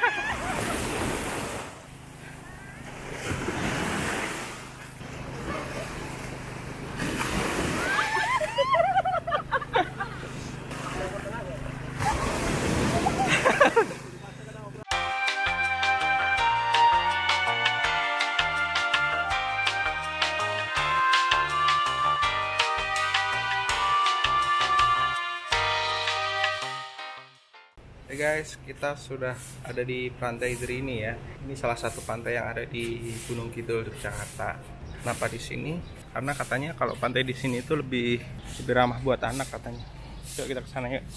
Hey guys, kita sudah ada di Pantai Drini ya. Ini salah satu pantai yang ada di Gunung Kidul, Jakarta. Kenapa di sini? Karena katanya kalau pantai di sini itu lebih ramah buat anak katanya. Yuk kita ke sana yuk.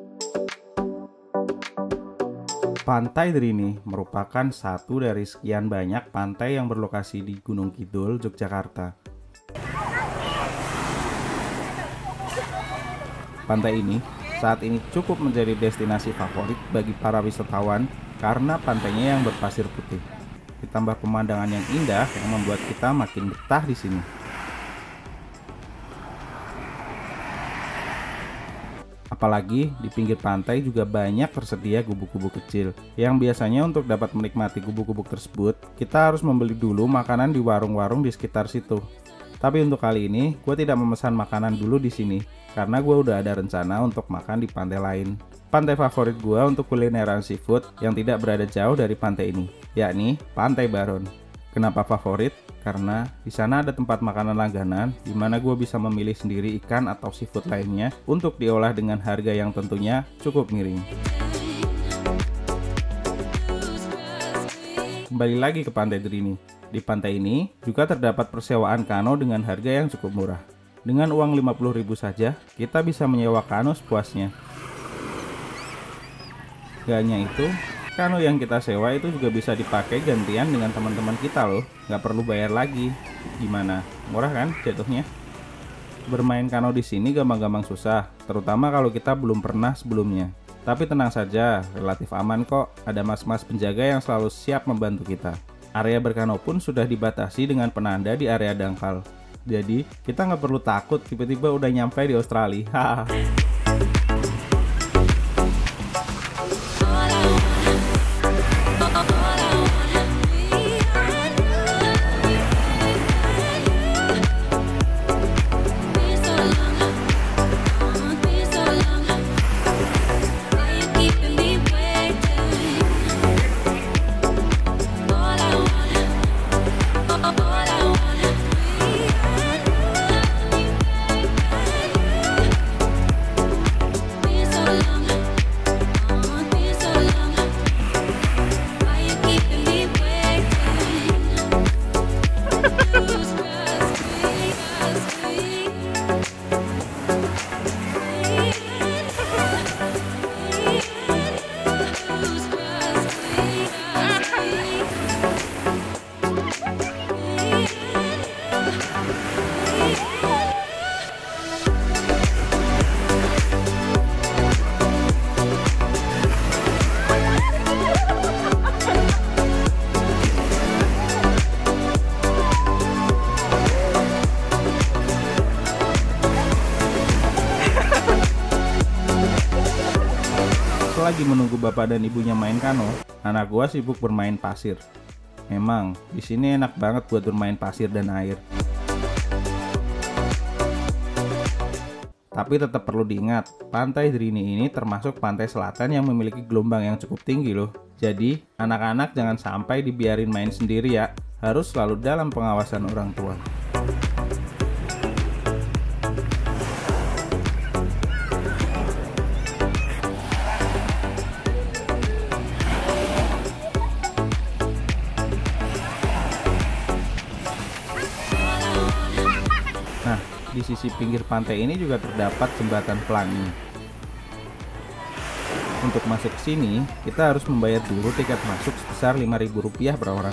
Pantai Drini merupakan satu dari sekian banyak pantai yang berlokasi di Gunung Kidul, Yogyakarta. Pantai ini saat ini cukup menjadi destinasi favorit bagi para wisatawan karena pantainya yang berpasir putih, ditambah pemandangan yang indah yang membuat kita makin betah di sini. Apalagi di pinggir pantai juga banyak tersedia gubuk-gubuk kecil, yang biasanya untuk dapat menikmati gubuk-gubuk tersebut, kita harus membeli dulu makanan di warung-warung di sekitar situ. Tapi untuk kali ini, gue tidak memesan makanan dulu di sini, karena gue udah ada rencana untuk makan di pantai lain. Pantai favorit gue untuk kulineran seafood yang tidak berada jauh dari pantai ini, yakni Pantai Baron. Kenapa favorit? Karena di sana ada tempat makanan langganan, di mana gue bisa memilih sendiri ikan atau seafood lainnya untuk diolah dengan harga yang tentunya cukup miring. Kembali lagi ke Pantai Drini. Di pantai ini juga terdapat persewaan kano dengan harga yang cukup murah. Dengan uang 50.000 saja, kita bisa menyewa kano sepuasnya. Gak hanya itu, kano yang kita sewa itu juga bisa dipakai gantian dengan teman-teman kita loh. Gak perlu bayar lagi. Gimana? Murah kan jatuhnya? Bermain kano di sini gampang-gampang susah, terutama kalau kita belum pernah sebelumnya. Tapi tenang saja, relatif aman kok. Ada mas-mas penjaga yang selalu siap membantu kita. Area berkano pun sudah dibatasi dengan penanda di area dangkal. Jadi, kita nggak perlu takut tiba-tiba udah nyampe di Australia. Lagi menunggu bapak dan ibunya main kano, anak gua sibuk bermain pasir. Memang di sini enak banget buat bermain pasir dan air. Tapi tetap perlu diingat, Pantai Drini ini termasuk pantai selatan yang memiliki gelombang yang cukup tinggi loh. Jadi, anak-anak jangan sampai dibiarin main sendiri ya, harus selalu dalam pengawasan orang tua. Di sisi pinggir pantai ini juga terdapat jembatan pelangi. Untuk masuk ke sini, kita harus membayar dulu tiket masuk sebesar Rp5.000 per orang.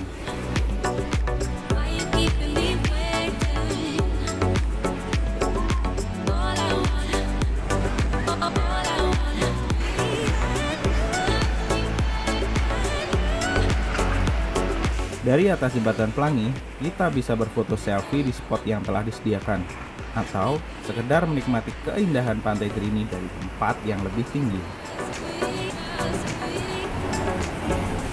Dari atas jembatan pelangi, kita bisa berfoto selfie di spot yang telah disediakan, atau sekedar menikmati keindahan Pantai Drini dari tempat yang lebih tinggi.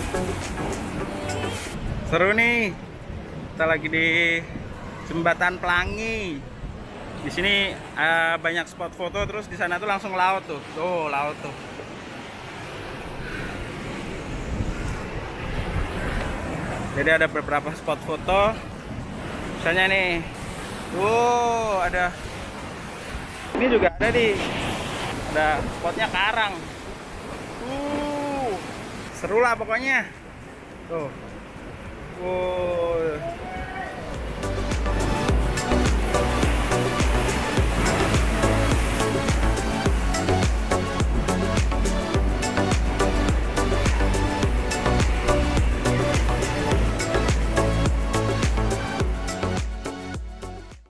Seru nih. Kita lagi di Jembatan Pelangi. Di sini banyak spot foto, terus di sana tuh langsung laut tuh. Tuh, laut tuh. Jadi ada beberapa spot foto. Misalnya nih. Wow, ada. Ini juga ada di. Ada spotnya karang. Seru lah pokoknya. Tuh. Wow.